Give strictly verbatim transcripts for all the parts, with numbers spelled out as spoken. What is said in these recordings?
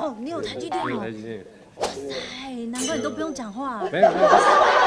哦，你有台积电哦。 台积电。 哇塞，难怪你都不用讲话。 没有没有。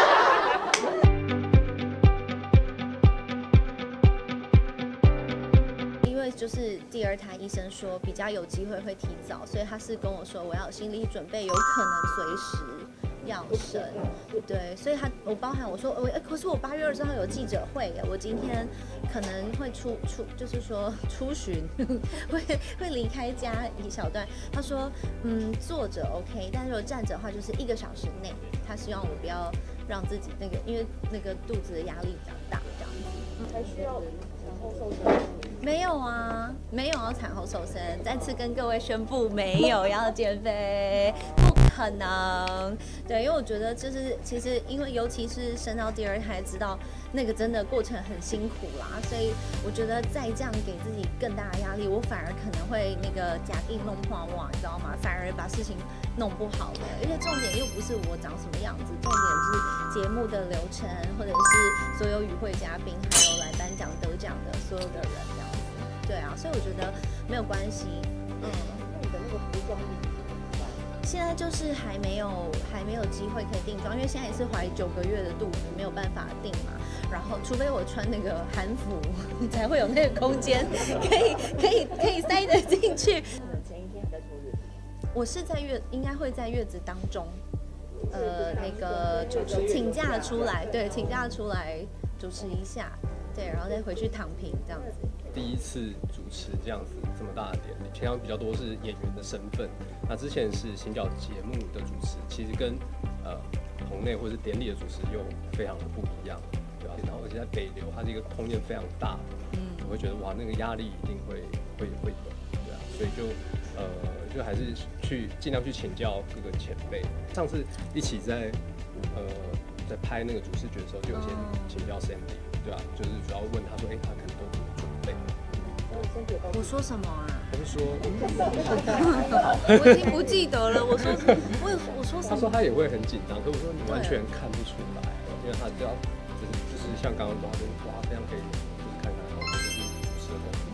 因为就是第二胎医生说比较有机会会提早，所以他是跟我说我要有心理准备，有可能随时要生。对，所以他我包含我说，我、欸、可是我八月二十号有记者会，我今天可能会出出，就是说出巡，会会离开家一小段。他说，嗯，坐着 OK， 但是如果站着的话，就是一个小时内，他希望我不要让自己那个，因为那个肚子的压力比较大，这样子。 还需要产后瘦身？ 没有啊，没有要产后瘦身。再次跟各位宣布，没有要减肥，不可能。对，因为我觉得就是其实因为尤其是生到第二胎，知道那个真的过程很辛苦啦，所以我觉得再这样给自己更大的压力，我反而可能会那个假定弄破网，你知道吗？反而把事情弄不好了。而且重点又不是我长什么样子，重点是节目的流程，或者是所有与会嘉宾，还有来颁奖得奖的所有的人这样子。对啊，所以我觉得没有关系。嗯， 那你的那个服装现在就是还没有还没有机会可以定妆，因为现在也是怀九个月的肚子，没有办法定嘛。然后除非我穿那个韩服，才会有那个空间可以可以可以塞得进去。 前一天还在坐月子？ 我是在月，应该会在月子当中，呃，那个主持请假出来，对，请假出来主持一下，对，然后再回去躺平这样子。 第一次主持这样子这么大的典礼，平常比较多是演员的身份，那之前是行脚节目的主持，其实跟呃棚内或是典礼的主持又非常的不一样，对吧？然后而且在北流，它是一个空间非常大，嗯，我会觉得哇，那个压力一定会会会有，对啊，所以就呃就还是去尽量去请教各个前辈。上次一起在呃在拍那个主视觉的时候，就有先请教 Sandy， 对吧？就是主要问他说，哎、欸，他可能都怎么准备？ 我说什么啊？ 他就说， 我已经不记得了。我说，我有我说什么？ 他说他也会很紧张，可我说你完全看不出来，因为他只要就是就是像刚刚说，他就哇这样可以就是看看，然后就是主持的功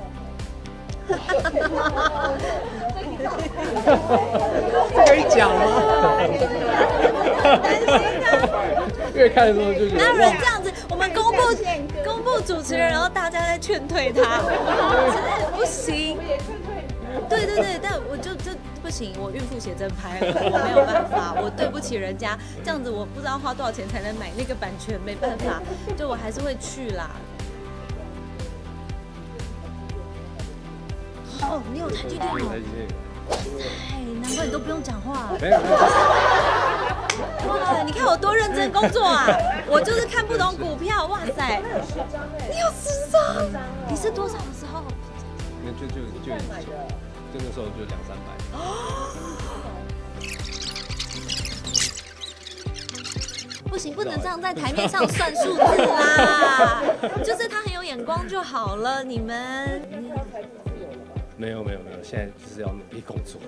夫。这可以讲吗？ 担心啊！ 因为看的时候就觉得， 哪有人这样子？我们公布公布主持人，然后大家在劝退他，真的不行。对对对，但我就这不行，我孕妇写真拍了，我没有办法，我对不起人家。这样子我不知道花多少钱才能买那个版权，没办法，对我还是会去啦。哦，你有台积电哦。哎，难怪你都不用讲话。 没有没有。 哇，你看我多认真工作啊！我就是看不懂股票，哇塞！你有十张？你是多少的时候？ 那就就就就那时候就两三百。 不行，不能这样在台面上算数字啦。就是他很有眼光就好了，你们。 没有没有没有，现在就是要努力工作。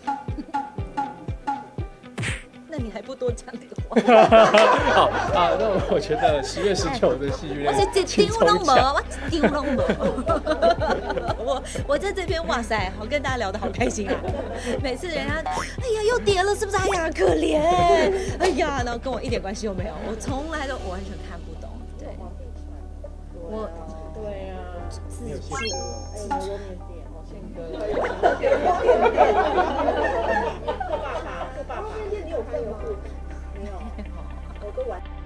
那你还不多讲点话？ 好啊，那我觉得十月十九的戏剧， 我是一丢都没，我一丢都没。我我在这边，哇塞，好跟大家聊得好开心啊！每次人家，哎呀又跌了，是不是？哎呀可怜，哎呀，然后跟我一点关系都没有，我从来都完全看不懂。对，我对呀， 自助。 哎，牛肉面店，好宪哥。牛肉面店。富爸爸，富爸爸。牛肉面店你有开过？没有，我都玩。